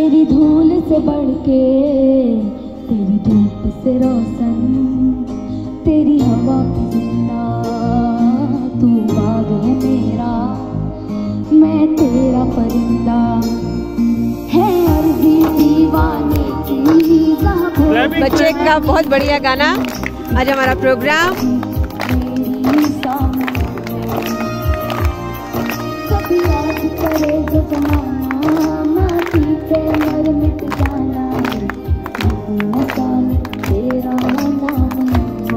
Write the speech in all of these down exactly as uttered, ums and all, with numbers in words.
तेरी धूल से बढ़ के, तेरी धूप से रोशन, तेरी हवा की जिंदा, तू बाग है मेरा, मैं तेरा परिंदा, है अर्जी दीवाने की। बच्चे का बहुत बढ़िया गाना आज हमारा प्रोग्राम। कभी याद करे जो जमाना, माटी पे मर मिट जाना, तेरा नाम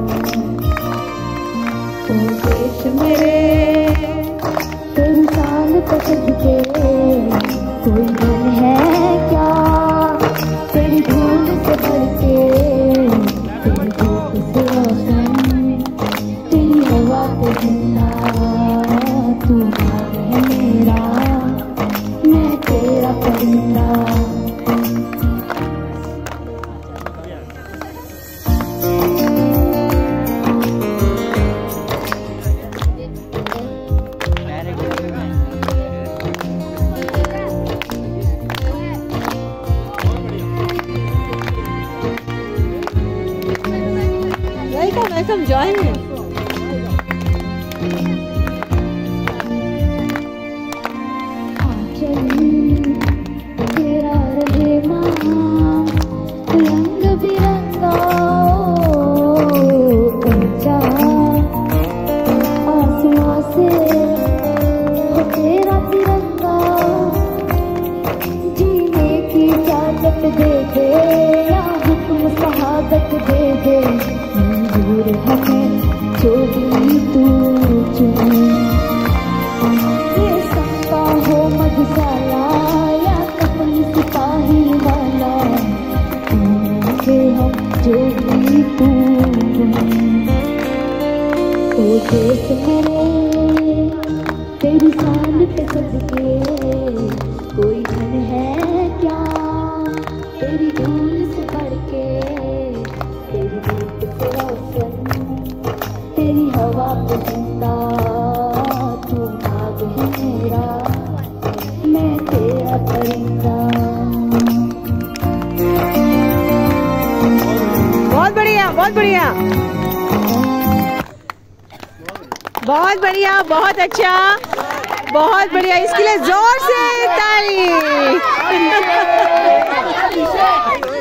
ओ देश मेरे, तेरी शान पे सज के कोई मन है क्या, तेरी धूल से बढ़ के, तेरी धूप से रोशन, तेरी हवा पे जिंदा, तू है मेरा, मैं तेरा परिंदा। Welcome, join me. तेरा रहे माँ रंग बिरंगा, ऊंचा आसमां से हो तेरा तिरंगा, जीने की इजाजत दे दे या हुक्म शहादत दे दे, मंजूर हमें जो भी तू चुने, ये संता हो मधुशाला या कपल सिपाही वाला, होंगे हम जो भी तू चुने। ओ देश मेरे, तेरी शान पे सज के कोई धन है क्या, तेरी धूल से बढ़ के, तेरी धूप से रोशन, तेरी हवा पे जिंदा, तू बाग है मेरा, मैं तेरा परिंदा। बहुत बढ़िया, बहुत बढ़िया, बहुत बढ़िया, बहुत अच्छा, बहुत बढ़िया। इसके लिए जोर से ताली।